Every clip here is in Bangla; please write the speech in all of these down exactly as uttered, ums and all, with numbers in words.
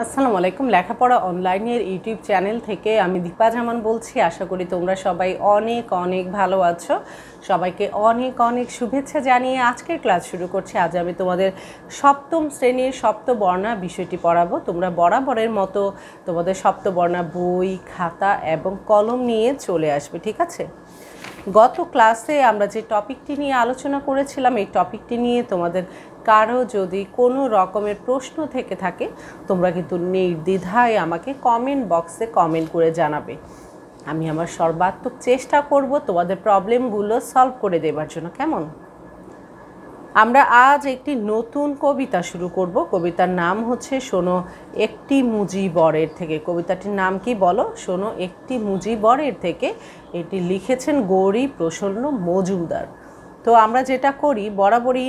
আসসালামু আলাইকুম। লেখাপড়া অনলাইনের ইউটিউব চ্যানেল থেকে আমি দীপা জামান বলছি। আশা করি তোমরা সবাই অনেক অনেক ভালো আছো। সবাইকে অনেক অনেক শুভেচ্ছা জানিয়ে আজকের ক্লাস শুরু করছি। আজ আমি তোমাদের সপ্তম শ্রেণীর সপ্তবর্ণা বিষয়টি পড়াবো। তোমরা বরাবরের মতো তোমাদের সপ্তবর্ণা বই, খাতা এবং কলম নিয়ে চলে আসবে, ঠিক আছে? গত ক্লাসে আমরা যে টপিকটি নিয়ে আলোচনা করেছিলাম, এই টপিকটি নিয়ে তোমাদের কারো যদি কোনো রকমের প্রশ্ন থেকে থাকে তোমরা কিন্তু নির্দ্বিধায় আমাকে কমেন্ট বক্সে কমেন্ট করে জানাবে। আমি আমার সর্বাত্মক চেষ্টা করব তোমাদের প্রবলেমগুলো সলভ করে দেবার জন্য। কেমন? আমরা আজ একটি নতুন কবিতা শুরু করব। কবিতার নাম হচ্ছে শোনো একটি মুজিবরের থেকে। কবিতাটির নাম কি বলো? শোনো একটি মুজিবরের থেকে। এটি লিখেছেন গৌরী প্রসন্ন মজুমদার। তো আমরা যেটা করি বরাবরই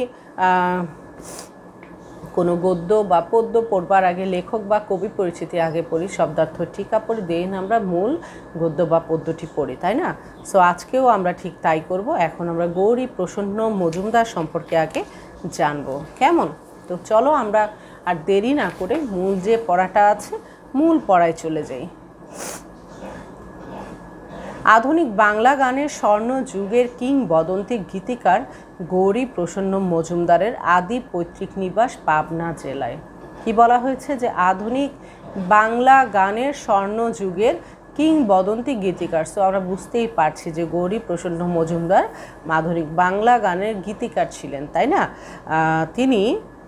কোনো গদ্য বা পদ্য পড়বার আগে লেখক বা কবি পরিচিতি আগে পড়ি, শব্দার্থ টিকা পড়ি, দেন আমরা মূল গদ্য বা পদ্যটি পড়ি, তাই না? সো আজকেও আমরা ঠিক তাই করব। এখন আমরা গৌরী প্রসন্ন মজুমদার সম্পর্কে আগে জানবো, কেমন? তো চলো আমরা আর দেরি না করে মূল যে পড়াটা আছে মূল পড়ায় চলে যাই। আধুনিক বাংলা গানের স্বর্ণ যুগের কিংবদন্তি গীতিকার গৌরী প্রসন্ন মজুমদারের আদি পৈতৃক নিবাস পাবনা জেলায়। কি বলা হয়েছে? যে আধুনিক বাংলা গানের স্বর্ণ যুগের কিংবদন্তি গীতিকার। সো আমরা বুঝতেই পারছি যে গৌরী প্রসন্ন মজুমদার আধুনিক বাংলা গানের গীতিকার ছিলেন, তাই না? তিনি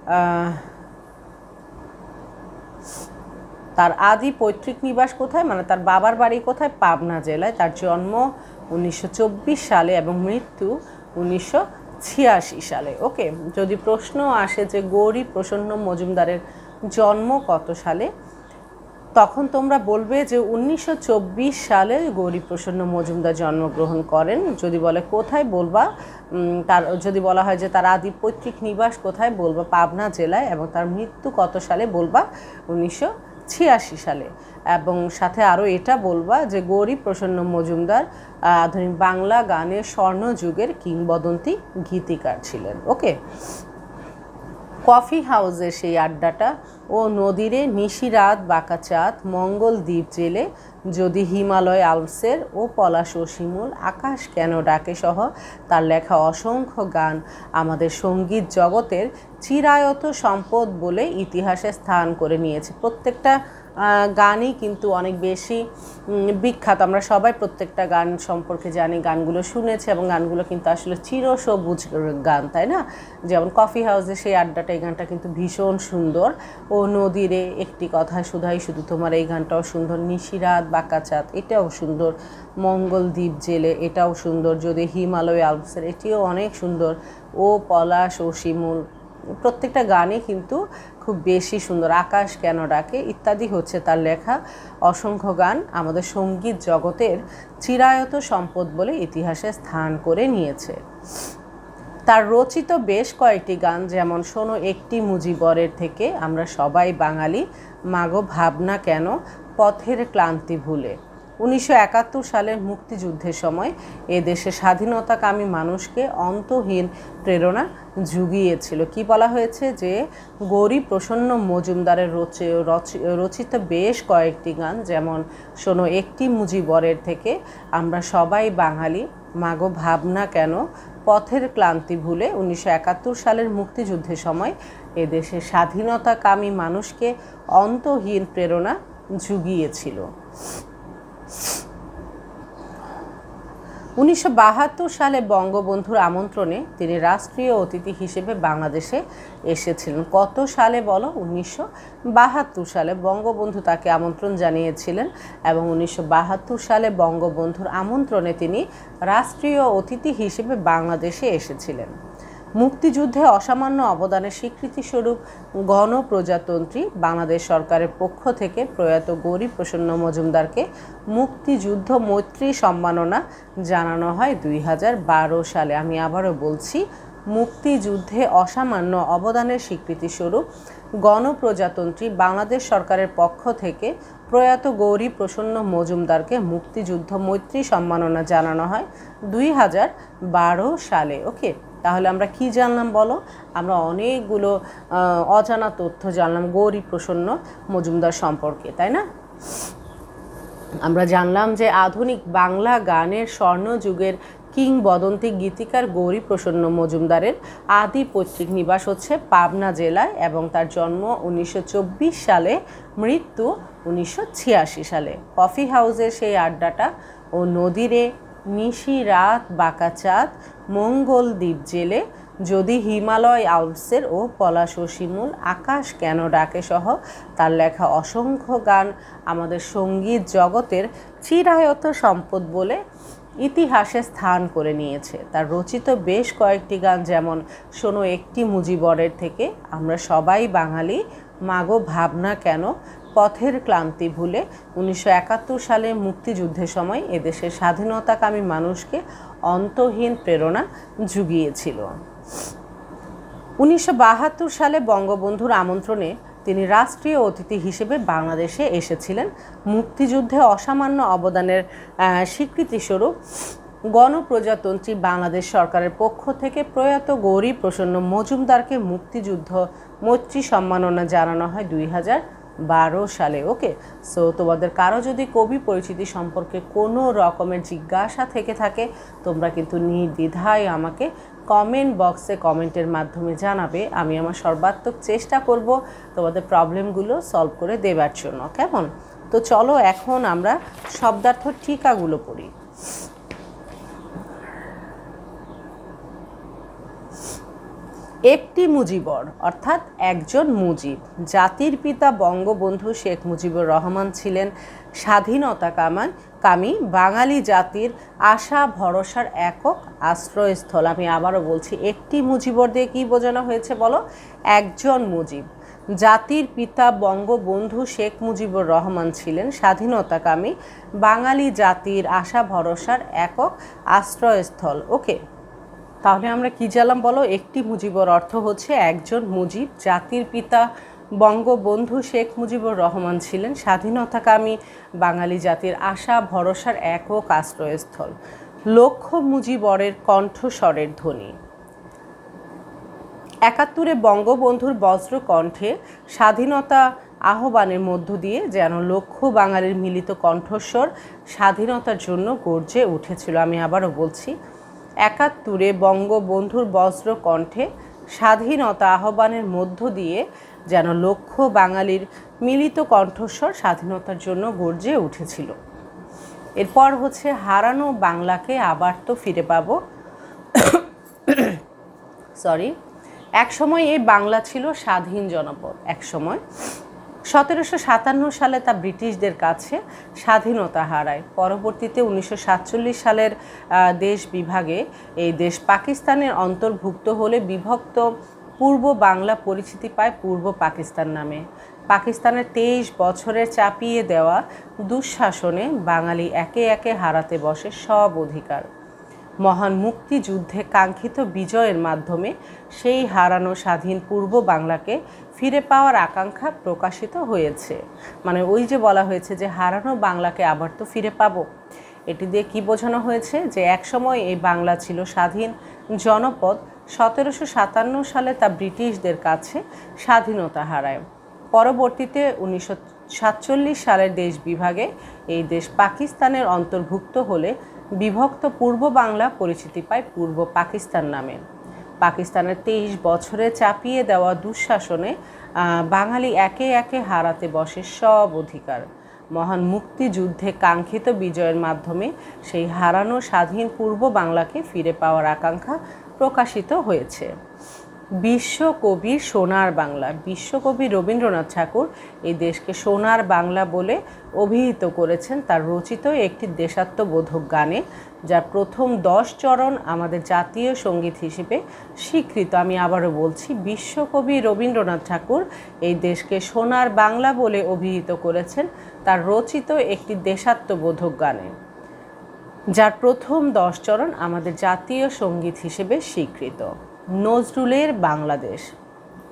তার আদি পৈতৃক নিবাস কোথায়, মানে তার বাবার বাড়ি কোথায়? পাবনা জেলায়। তার জন্ম উনিশশো চব্বিশ সালে এবং মৃত্যু উনিশশো ছিয়াশি সালে। ওকে, যদি প্রশ্ন আসে যে গৌরী প্রসন্ন মজুমদারের জন্ম কত সালে, তখন তোমরা বলবে যে উনিশশো চব্বিশ সালে গৌরী প্রসন্ন মজুমদার জন্মগ্রহণ করেন। যদি বলে কোথায়, বলবা তার যদি বলা হয় যে তার আদি পৈতৃক নিবাস কোথায়, বলবা পাবনা জেলায়। এবং তার মৃত্যু কত সালে, বলবা উনিশশো ছিয়াশি সালে। এবং সাথে আরও এটা বলবা যে গৌরী প্রসন্ন মজুমদার আধুনিক বাংলা গানের স্বর্ণ যুগের কিংবদন্তি গীতিকার ছিলেন। ওকে, কফি হাউসের সেই আড্ডাটা ও নদীরে নিশিরাত বাঁকা চাঁদ, মঙ্গল দ্বীপ জেলে যদি হিমালয় আলপসের ও পলাশ ও শিমুল, আকাশ কেন ডাকে সহ তার লেখা অসংখ্য গান আমাদের সঙ্গীত জগতের চিরায়ত সম্পদ বলে ইতিহাসে স্থান করে নিয়েছে। প্রত্যেকটা গানই কিন্তু অনেক বেশি বিখ্যাত। আমরা সবাই প্রত্যেকটা গান সম্পর্কে জানি, গানগুলো শুনেছি এবং গানগুলো কিন্তু আসলে চিরসবুজ গান, তাই না? যেমন কফি হাউসে সেই আড্ডাটা, এই গানটা কিন্তু ভীষণ সুন্দর। ও নদীরে একটি কথা শুধাই শুধু তোমার, এই গানটাও সুন্দর। নিশিরাত বাঁকা চাঁদ, এটাও সুন্দর। মঙ্গল দ্বীপ জেলে, এটাও সুন্দর। যদি হিমালয় আলপসের, এটিও অনেক সুন্দর। ও পলাশ ও শিমুল, প্রত্যেকটা গানে কিন্তু খুব বেশি সুন্দর। আকাশ কেন ডাকে ইত্যাদি হচ্ছে তার লেখা অসংখ্য গান আমাদের সঙ্গীত জগতের চিরায়ত সম্পদ বলে ইতিহাসে স্থান করে নিয়েছে। তার রচিত বেশ কয়েকটি গান, যেমন শোনো একটি মুজিবরের থেকে, আমরা সবাই বাঙালি, মাগো ভাবনা কেন, পথের ক্লান্তি ভুলে, উনিশশো একাত্তর সালের মুক্তিযুদ্ধের সময় এ দেশে স্বাধীনতাকামী মানুষকে অন্তহীন প্রেরণা জুগিয়েছিল। কি বলা হয়েছে? যে গৌরী প্রসন্ন মজুমদারের রচিত বেশ কয়েকটি গান, যেমন শোনো একটি মুজিবরের থেকে, আমরা সবাই বাঙালি, মাগো ভাবনা কেন, পথের ক্লান্তি ভুলে, উনিশশো একাত্তর সালের মুক্তিযুদ্ধের সময় এ দেশে স্বাধীনতাকামী মানুষকে অন্তহীন প্রেরণা জুগিয়েছিল। উনিশশো বাহাত্তর সালে বঙ্গবন্ধুর আমন্ত্রণে তিনি রাষ্ট্রীয় অতিথি হিসেবে বাংলাদেশে এসেছিলেন। কত সালে বলো? উনিশশো বাহাত্তর সালে বঙ্গবন্ধু তাকে আমন্ত্রণ জানিয়েছিলেন এবং উনিশশো বাহাত্তর সালে বঙ্গবন্ধুর আমন্ত্রণে তিনি রাষ্ট্রীয় অতিথি হিসেবে বাংলাদেশে এসেছিলেন। মুক্তিযুদ্ধে অসামান্য অবদানের স্বীকৃতিস্বরূপ গণপ্রজাতন্ত্রী বাংলাদেশ সরকারের পক্ষ থেকে প্রয়াত গৌরী প্রসন্ন মজুমদারকে মুক্তিযুদ্ধ মৈত্রী সম্মাননা জানানো হয় দুই হাজার বারো সালে। আমি আবারও বলছি, মুক্তিযুদ্ধে অসামান্য অবদানের স্বীকৃতিস্বরূপ গণপ্রজাতন্ত্রী বাংলাদেশ সরকারের পক্ষ থেকে প্রয়াত গৌরী প্রসন্ন মজুমদারকে মুক্তিযুদ্ধ মৈত্রী সম্মাননা জানানো হয় দুই হাজার বারো সালে। ওকে, তাহলে আমরা কি জানলাম বলো? আমরা অনেকগুলো অজানা তথ্য জানলাম গৌরী প্রসন্ন মজুমদার সম্পর্কে, তাই না? আমরা জানলাম যে আধুনিক বাংলা গানের স্বর্ণযুগের কিংবদন্তি গীতিকার গৌরী প্রসন্ন মজুমদারের আদি পৈতৃক নিবাস হচ্ছে পাবনা জেলায় এবং তার জন্ম উনিশশো চব্বিশ সালে, মৃত্যু উনিশশো ছিয়াশি সালে। কফি হাউসের সেই আড্ডাটা ও নদীরে নিশি রাত বাঁকা চাঁদ মঙ্গল দ্বীপ জেলে যদি হিমালয় আলপসের ও পলাশ ও শিমুল আকাশ কেন ডাকে সহ তার লেখা অসংখ্য গান আমাদের সঙ্গীত জগতের চিরায়ত সম্পদ বলে ইতিহাসে স্থান করে নিয়েছে। তার রচিত বেশ কয়েকটি গান যেমন শোনো একটি মুজিবরের থেকে আমরা সবাই বাঙালি, মাগো ভাবনা কেন, পথের ক্লান্তি ভুলে উনিশশো একাত্তর সালে মুক্তিযুদ্ধের সময় এদেশের স্বাধীনতাকামী মানুষকে অন্তহীন প্রেরণা জুগিয়েছিল। উনিশশো বাহাত্তর সালে বঙ্গবন্ধুর আমন্ত্রণে তিনি রাষ্ট্রীয় অতিথি হিসেবে বাংলাদেশে এসেছিলেন। মুক্তিযুদ্ধে অসামান্য অবদানের স্বীকৃতিস্বরূপ গণপ্রজাতন্ত্রী বাংলাদেশ সরকারের পক্ষ থেকে প্রয়াত গৌরী প্রসন্ন মজুমদারকে মুক্তিযুদ্ধ মৈত্রী সম্মাননা জানানো হয় দুই হাজার বারো সালে। ওকে, সো তোমাদের কারো যদি কবি পরিচিতি সম্পর্কে কোনো রকমের জিজ্ঞাসা থেকে থাকে তোমরা কিন্তু নির্দ্বিধায় আমাকে কমেন্ট বক্সে কমেন্টের মাধ্যমে জানাবে। আমি আমার সর্বাত্মক চেষ্টা করব তোমাদের প্রবলেমগুলো সলভ করে দেবার জন্য। কেমন? তো চলো এখন আমরা শব্দার্থ টিকাগুলো পড়ি। একটি মুজিবর অর্থাৎ একজন মুজিব। জাতির পিতা বঙ্গবন্ধু শেখ মুজিবুর রহমান ছিলেন স্বাধীনতা কামান কামী বাঙালি জাতির আশা ভরসার একক আশ্রয়স্থল। আমি আবারও বলছি, একটি মুজিবর দিয়ে কী বোঝানো হয়েছে বলো? একজন মুজিব। জাতির পিতা বঙ্গবন্ধু শেখ মুজিবুর রহমান ছিলেন স্বাধীনতাকামী বাঙালি জাতির আশা ভরসার একক আশ্রয়স্থল। ওকে, তাহলে আমরা কি জানলাম বলো? একটি মুজিবর অর্থ হচ্ছে একজন মুজিব। জাতির পিতা বঙ্গবন্ধু শেখ মুজিবুর রহমান ছিলেন স্বাধীনতাকামী বাঙালি জাতির আশা ভরসার একক আশ্রয়স্থল। লক্ষ মুজিবরের কণ্ঠস্বরের ধ্বনি। একাত্তরে বঙ্গবন্ধুর বজ্র কণ্ঠে স্বাধীনতা আহ্বানের মধ্য দিয়ে যেন লক্ষ বাঙালির মিলিত কণ্ঠস্বর স্বাধীনতার জন্য গর্জে উঠেছিল। আমি আবারও বলছি, একাত্তরে বঙ্গবন্ধুর বজ্র কণ্ঠে স্বাধীনতা আহ্বানের মধ্য দিয়ে যেন লক্ষ বাঙালির মিলিত কণ্ঠস্বর স্বাধীনতার জন্য গর্জে উঠেছিল। এরপর হচ্ছে হারানো বাংলাকে আবার তো ফিরে পাবো। সরি একসময় এই বাংলা ছিল স্বাধীন জনপদ। একসময় সতেরোশো সাতান্ন সালে তা ব্রিটিশদের কাছে স্বাধীনতা হারায়। পরবর্তীতে উনিশশো সাতচল্লিশ সালের দেশ বিভাগে এই দেশ পাকিস্তানের অন্তর্ভুক্ত হলে বিভক্ত পূর্ব বাংলা পরিচিতি পায় পূর্ব পাকিস্তান নামে। পাকিস্তানের তেইশ বছরের চাপিয়ে দেওয়া দুঃশাসনে বাঙালি একে একে হারাতে বসে সব অধিকার। মহান মুক্তিযুদ্ধে কাঙ্ক্ষিত বিজয়ের মাধ্যমে সেই হারানো স্বাধীন পূর্ব বাংলাকে ফিরে পাওয়ার আকাঙ্ক্ষা প্রকাশিত হয়েছে। মানে ওই যে বলা হয়েছে যে হারানো বাংলাকে আবার তো ফিরে পাবো, এটি দিয়ে কি বোঝানো হয়েছে? যে একসময় এই বাংলা ছিল স্বাধীন জনপদ। সতেরোশো সাতান্ন সালে তা ব্রিটিশদের কাছে স্বাধীনতা হারায়। পরবর্তীতে উনিশশো সাতচল্লিশ সালের দেশ বিভাগে এই দেশ পাকিস্তানের অন্তর্ভুক্ত হলে বিভক্ত পূর্ব বাংলা পরিচিতি পায় পূর্ব পাকিস্তান নামে। পাকিস্তানের তেইশ বছরে চাপিয়ে দেওয়া দুঃশাসনে বাঙালি একে একে হারাতে বসে সব অধিকার। মহান মুক্তিযুদ্ধে কাঙ্ক্ষিত বিজয়ের মাধ্যমে সেই হারানো স্বাধীন পূর্ব বাংলাকে ফিরে পাওয়ার আকাঙ্ক্ষা প্রকাশিত হয়েছে। বিশ্বকবির সোনার বাংলা। বিশ্বকবি রবীন্দ্রনাথ ঠাকুর এই দেশকে সোনার বাংলা বলে অভিহিত করেছেন তার রচিত একটি দেশাত্মবোধক গানে, যার প্রথম দশ চরণ আমাদের জাতীয় সঙ্গীত হিসেবে স্বীকৃত। আমি আবারও বলছি, বিশ্বকবি রবীন্দ্রনাথ ঠাকুর এই দেশকে সোনার বাংলা বলে অভিহিত করেছেন তার রচিত একটি দেশাত্মবোধক গানে, যার প্রথম দশ চরণ আমাদের জাতীয় সঙ্গীত হিসেবে স্বীকৃত। নজরুলের বাংলাদেশ।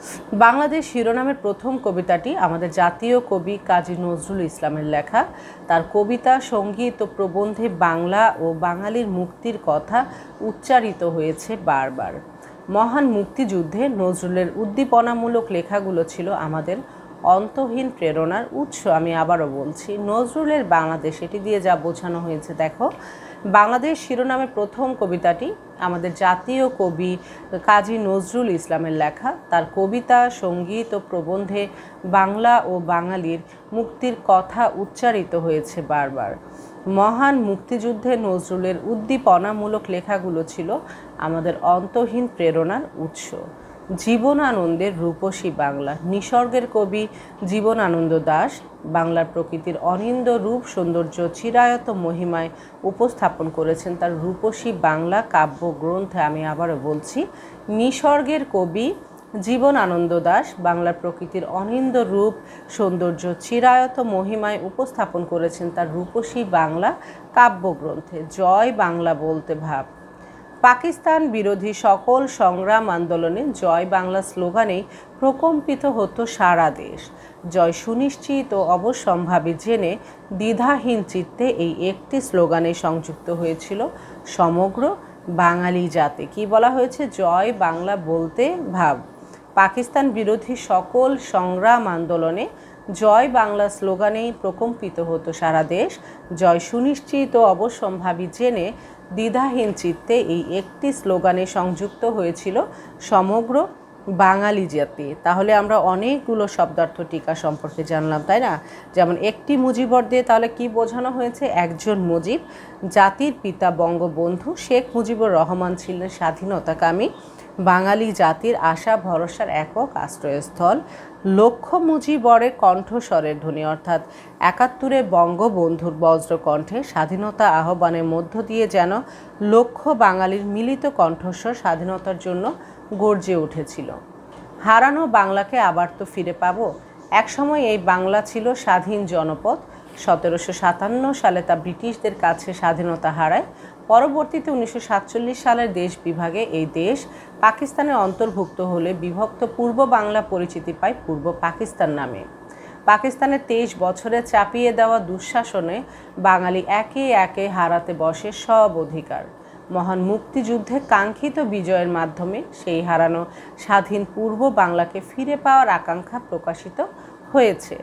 বাংলাদেশ শিরোনামের প্রথম কবিতাটি আমাদের জাতীয় কবি কাজী নজরুল ইসলামের লেখা। তার কবিতা, সঙ্গীত ও প্রবন্ধে বাংলা ও বাঙালির মুক্তির কথা উচ্চারিত হয়েছে বারবার। মহান মুক্তিযুদ্ধে নজরুলের উদ্দীপনামূলক লেখাগুলো ছিল আমাদের অন্তহীন প্রেরণার উৎস। আমি আবারও বলছি, নজরুলের বাংলাদেশ, এটি দিয়ে যা বোঝানো হয়েছে দেখো। বাংলাদেশ শিরোনামের প্রথম কবিতাটি আমাদের জাতীয় কবি কাজী নজরুল ইসলামের লেখা। তার কবিতা, সঙ্গীত ও প্রবন্ধে বাংলা ও বাঙালির মুক্তির কথা উচ্চারিত হয়েছে বারবার। মহান মুক্তিযুদ্ধে নজরুলের উদ্দীপনামূলক লেখাগুলো ছিল আমাদের অন্তহীন প্রেরণার উৎস। জীবনানন্দের রূপসী বাংলা। নিসর্গের কবি জীবনানন্দ দাশ বাংলার প্রকৃতির অনিন্দ্য রূপ সৌন্দর্য চিরায়ত মহিমায় উপস্থাপন করেছেন তার রূপসী বাংলা কাব্য গ্রন্থে। আমি আবারও বলছি, নিসর্গের কবি জীবনানন্দ দাশ বাংলার প্রকৃতির অনিন্দ্য রূপ সৌন্দর্য চিরায়ত মহিমায় উপস্থাপন করেছেন তার রূপসী বাংলা কাব্যগ্রন্থে। জয় বাংলা বলতে ভাব। পাকিস্তান বিরোধী সকল সংগ্রাম আন্দোলনে জয় বাংলা স্লোগানেই প্রকম্পিত হতো সারা দেশ। জয় সুনিশ্চিত ও অবশ্যম্ভাবী জেনে দ্বিধাহীন চিত্তে এই একটি স্লোগানে সংযুক্ত হয়েছিল সমগ্র বাঙালি জাতি। কি বলা হয়েছে? জয় বাংলা বলতে ভাব। পাকিস্তান বিরোধী সকল সংগ্রাম আন্দোলনে জয় বাংলা স্লোগানেই প্রকম্পিত হতো সারা দেশ। জয় সুনিশ্চিত ও অবশ্যম্ভাবী জেনে দ্বিধাহীন চিত্তে এই একটি স্লোগানে সংযুক্ত হয়েছিল সমগ্র বাঙালি জাতি। তাহলে আমরা অনেকগুলো শব্দার্থ টিকা সম্পর্কে জানলাম, তাই না? যেমন একটি মুজিবর দিয়ে তাহলে কি বোঝানো হয়েছে? একজন মুজিব। জাতির পিতা বঙ্গবন্ধু শেখ মুজিবুর রহমান ছিলেন স্বাধীনতাকামী বাঙালি জাতির আশা ভরসার একক আশ্রয়স্থল। লক্ষ মুজিবরের কণ্ঠস্বরের ধ্বনি, অর্থাৎ একাত্তরে বঙ্গবন্ধুর বজ্রকণ্ঠে স্বাধীনতা আহ্বানের মধ্য দিয়ে যেন লক্ষ বাঙালির মিলিত কণ্ঠস্বর স্বাধীনতার জন্য গর্জে উঠেছিল। হারানো বাংলাকে আবার তো ফিরে পাবো। একসময় এই বাংলা ছিল স্বাধীন জনপদ। সতেরোশো সাতান্ন সালে তা ব্রিটিশদের কাছে স্বাধীনতা হারায়। পরবর্তীতে উনিশশো সাতচল্লিশ সালের দেশ বিভাগে এই দেশ পাকিস্তানে অন্তর্ভুক্ত হলে বিভক্ত পূর্ব বাংলা পরিচিতি পায় পূর্ব পাকিস্তান নামে। পাকিস্তানের তেইশ বছরে চাপিয়ে দেওয়া দুঃশাসনে বাঙালি একে একে হারাতে বসে সব অধিকার। মহান মুক্তিযুদ্ধে কাঙ্ক্ষিত বিজয়ের মাধ্যমে সেই হারানো স্বাধীন পূর্ব বাংলাকে ফিরে পাওয়ার আকাঙ্ক্ষা প্রকাশিত হয়েছে।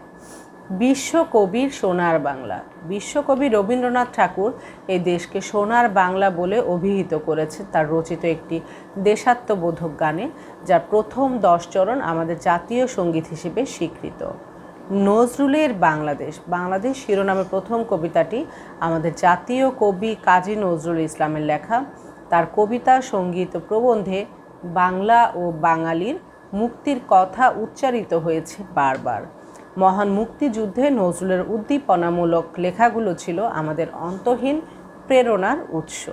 বিশ্বকবির সোনার বাংলা। বিশ্বকবি রবীন্দ্রনাথ ঠাকুর এই দেশকে সোনার বাংলা বলে অভিহিত করেছেন তার রচিত একটি দেশাত্মবোধক গানে, যার প্রথম দশ চরণ আমাদের জাতীয় সঙ্গীত হিসেবে স্বীকৃত। নজরুলের বাংলাদেশ। বাংলাদেশ শিরোনামের প্রথম কবিতাটি আমাদের জাতীয় কবি কাজী নজরুল ইসলামের লেখা। তার কবিতা, সঙ্গীত ও প্রবন্ধে বাংলা ও বাঙালির মুক্তির কথা উচ্চারিত হয়েছে বারবার। মহান মুক্তিযুদ্ধে নজরুলের উদ্দীপনামূলক লেখাগুলো ছিল আমাদের অন্তহীন প্রেরণার উৎস।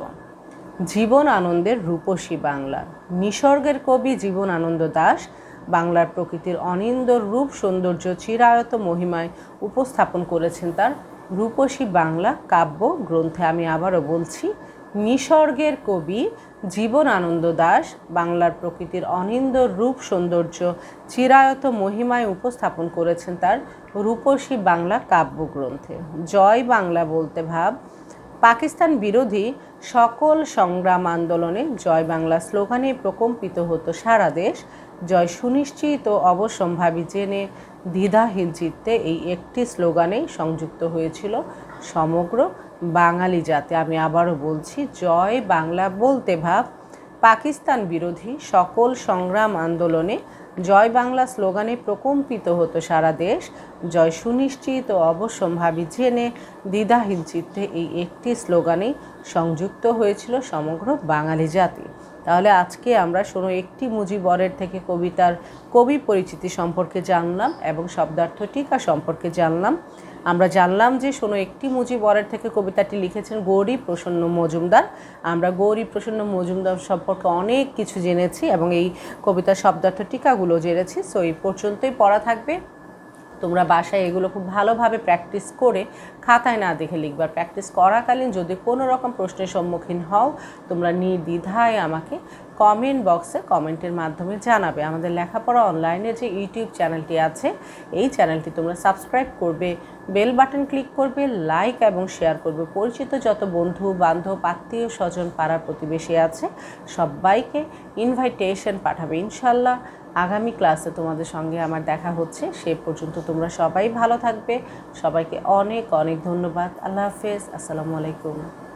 জীবনানন্দের রূপসী বাংলা। নিসর্গের কবি জীবনানন্দ দাশ বাংলার প্রকৃতির অনিন্দ্য রূপ সৌন্দর্য চিরায়ত মহিমায় উপস্থাপন করেছেন তার রূপসী বাংলা কাব্য গ্রন্থে। আমি আবারও বলছি, নিসর্গের কবি জীবনানন্দ দাশ বাংলার প্রকৃতির অনিন্দ্য রূপ সৌন্দর্য চিরায়ত মহিমায় উপস্থাপন করেছেন তার রূপসী বাংলা কাব্যগ্রন্থে। জয় বাংলা বলতে ভাব। পাকিস্তান বিরোধী সকল সংগ্রাম আন্দোলনে জয় বাংলা স্লোগানে প্রকম্পিত হতো সারা দেশ। জয় সুনিশ্চিত ও অবশ্যম্ভাবী জেনে দ্বিধাহীন চিত্তে এই একটি স্লোগানেই সংযুক্ত হয়েছিল সমগ্র বাঙালি জাতি। আমি আবারও বলছি, জয় বাংলা বলতে ভাব। পাকিস্তান বিরোধী সকল সংগ্রাম আন্দোলনে জয় বাংলা স্লোগানে প্রকম্পিত হতো সারা দেশ। জয় সুনিশ্চিত ও অবশ্যম্ভাবী জেনে দ্বিধাহীন চিত্তে এই একটি স্লোগানেই সংযুক্ত হয়েছিল সমগ্র বাঙালি জাতি। তাহলে আজকে আমরা শোনো একটি মুজিবরের থেকে কবিতার কবি পরিচিতি সম্পর্কে জানলাম এবং শব্দার্থ টিকা সম্পর্কে জানলাম। আমরা জানলাম যে শোনো একটি মুজিবরের থেকে কবিতাটি লিখেছেন গৌরী প্রসন্ন মজুমদার। আমরা গৌরী প্রসন্ন মজুমদার সম্পর্কে অনেক কিছু জেনেছি এবং এই কবিতার শব্দার্থ টিকাগুলো জেনেছি। সো এই পর্যন্তই পড়া থাকবে। তোমরা বাসায় এগুলো খুব ভালোভাবে প্র্যাকটিস করে খাতায় না দেখে লিখবার। প্র্যাকটিস করাকালীন যদি কোনো রকম প্রশ্নের সম্মুখীন হও তোমরা নির্দ্বিধায় আমাকে কমেন্ট বক্সে কমেন্টের মাধ্যমে জানাবে। আমাদের লেখাপড়া অনলাইনে যে ইউটিউব চ্যানেলটি আছে এই চ্যানেলটি তোমরা সাবস্ক্রাইব করবে, বেল বাটন ক্লিক করবে, লাইক এবং শেয়ার করবে। পরিচিত যত বন্ধু বান্ধব আত্মীয় স্বজন পাড়ার প্রতিবেশী আছে সবাইকে ইনভাইটেশন পাঠাবে। ইনশাল্লাহ আগামী ক্লাসে তোমাদের সঙ্গে আমার দেখা হচ্ছে। সে পর্যন্ত তোমরা সবাই ভালো থাকবে। সবাইকে অনেক অনেক ধন্যবাদ। আল্লাহ হাফেজ। আসসালামু আলাইকুম।